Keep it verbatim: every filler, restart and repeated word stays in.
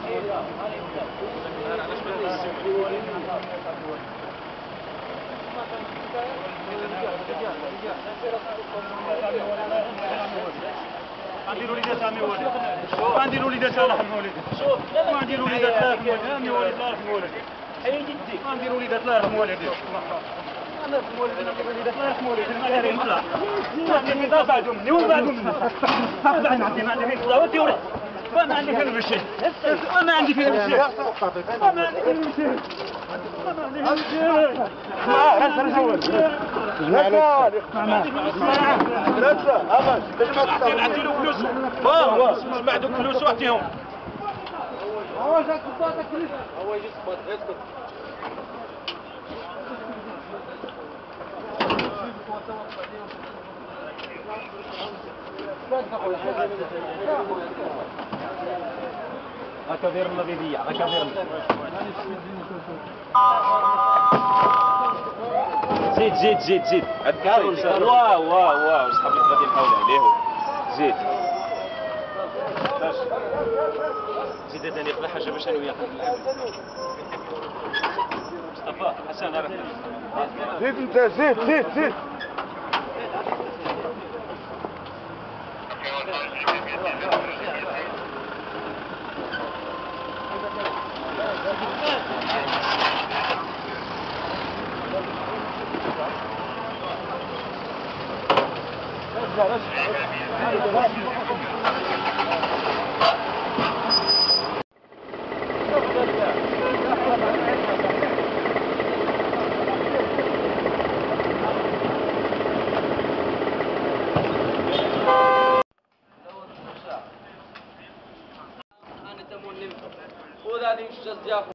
عندي الوليدات عمي وليد عندي الوليدات الله يرحم والديك شوف ما عندي الوليدات الله يرحم والديك عمي وليد الله يرحم والديك حي جدي عندي الوليدات الله يرحم والديك الله يرحم والديك الوليدات الله يرحم والديك ما داري نطلع ما عندي في بعد مني وبعد مني اطلع عندي ما عندي في صلواتي ولا ما عندي في المشي ما عندي في المشي ما عندي في المشي ما عندي في المشي ما رد رجول لا لا أبد لازم عندي له فلوس واه اسمع دوك فلوس واعطيهم هو جاك صوتك هو يجي صوت اسكت هكا داير النظيفية هكا داير زيد زيد زيد زيد هكا واه واه واه صحابي غادي نحاول عليه زيد زيد ثاني يقضي حاجه باش انا وياك مصطفى حسن راه زيد انت زيد زيد زيد خذ هذه الشجاعة